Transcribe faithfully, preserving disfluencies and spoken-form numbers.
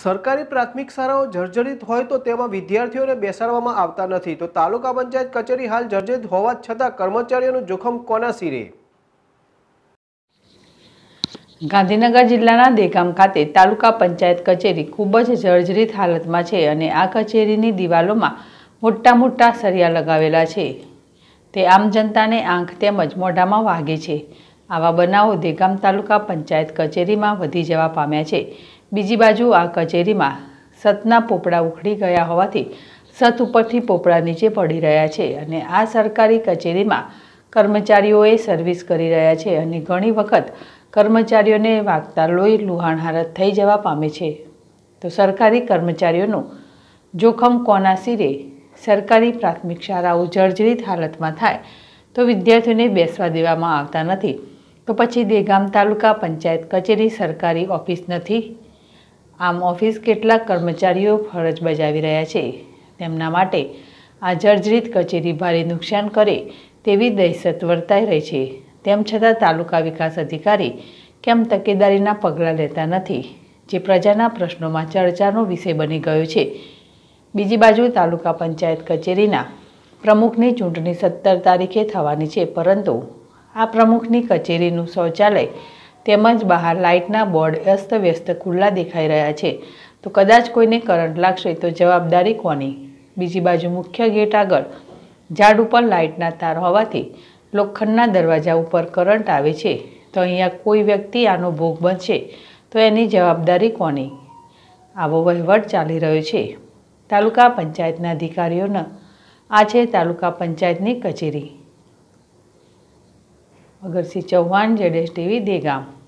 સરકારી પ્રાથમિક શાળાઓ જર્જરિત હોય તો તેમાં વિદ્યાર્થીઓને બેસાડવામાં આવતા નથી, તો તાલુકા પંચાયત કચેરી હાલ જર્જરિત હોવા છતાં કર્મચારીઓનું જોખમ કોના સિરે? ગાંધીનગર જિલ્લાના દેગામ ખાતે તાલુકા પંચાયત કચેરી ખૂબ જ જર્જરિત હાલતમાં છે અને આ કચેરીની દિવાલોમાં મોટા મોટા સળિયા લગાવેલા છે. તે આમ જનતાને આંખ તેમજ મોઢામાં વાગે છે. આવા બનાવો દેગામ તાલુકા પંચાયત કચેરીમાં વધી જવા પામ્યા છે. બીજી બાજુ આ કચેરીમાં સતના પોપડા ઉખડી ગયા હોવાથી સત ઉપરથી પોપડા નીચે પડી રહ્યા છે અને આ સરકારી કચેરીમાં કર્મચારીઓએ સર્વિસ કરી રહ્યા છે અને ઘણી વખત કર્મચારીઓને વાગતા લોહી લુહાણ હાલત થઈ જવા પામે છે. તો સરકારી કર્મચારીઓનું જોખમ કોના સિરે? સરકારી પ્રાથમિક શાળાઓ જર્જરિત હાલતમાં થાય તો વિદ્યાર્થીઓને બેસવા દેવામાં આવતા નથી, તો પછી દેગામ તાલુકા પંચાયત કચેરી સરકારી ઓફિસ નથી? આમ ઓફિસ કેટલાક કર્મચારીઓ ફરજ બજાવી રહ્યા છે, તેમના માટે આ જર્જરિત કચેરી ભારે નુકસાન કરે તેવી દહેશત વર્તાઈ રહી છે. તેમ છતાં તાલુકા વિકાસ અધિકારી કેમ તકેદારીના પગલાં લેતા નથી, જે પ્રજાના પ્રશ્નોમાં ચર્ચાનો વિષય બની ગયો છે. બીજી બાજુ તાલુકા પંચાયત કચેરીના પ્રમુખની ચૂંટણી સત્તર તારીખે થવાની છે, પરંતુ આ પ્રમુખની કચેરીનું શૌચાલય તેમજ બહાર લાઇટના બોર્ડ અસ્તવ્યસ્ત ખુલ્લા દેખાઈ રહ્યા છે. તો કદાચ કોઈને કરંટ લાગશે તો જવાબદારી કોની? બીજી બાજુ મુખ્ય ગેટ આગળ ઝાડ ઉપર લાઇટના તાર હોવાથી લોખંડના દરવાજા ઉપર કરંટ આવે છે, તો અહીંયા કોઈ વ્યક્તિ આનો ભોગ બનશે તો એની જવાબદારી કોની? આવો વહીવટ ચાલી રહ્યો છે તાલુકા પંચાયતના અધિકારીઓનો. આ છે તાલુકા પંચાયતની કચેરી. અગરસિંહ ચૌહાણ, જેડેશ ટીવી, દેગામ.